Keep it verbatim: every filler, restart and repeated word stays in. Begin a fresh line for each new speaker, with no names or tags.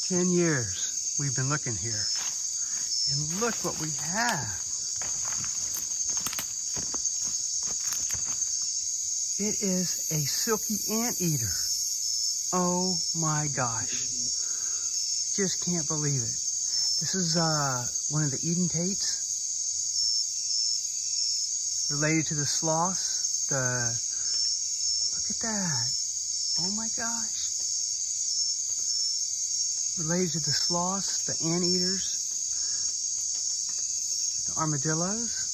ten years we've been looking here. And look what we have. It is a silky anteater. Oh my gosh. Just can't believe it. This is uh, one of the edentates. Related to the sloths. The, look at that. Oh my gosh. Related to the sloths, the anteaters, the armadillos.